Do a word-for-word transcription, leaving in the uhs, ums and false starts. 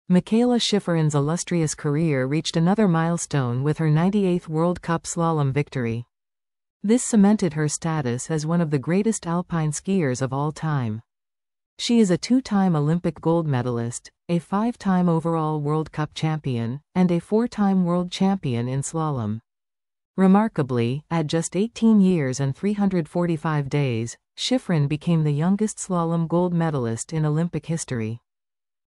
Mikaela Shiffrin's illustrious career reached another milestone with her ninety-eighth World Cup slalom victory. This cemented her status as one of the greatest alpine skiers of all time. She is a two-time Olympic gold medalist, a five-time overall World Cup champion, and a four-time world champion in slalom. Remarkably, at just eighteen years and three hundred forty-five days, Shiffrin became the youngest slalom gold medalist in Olympic history.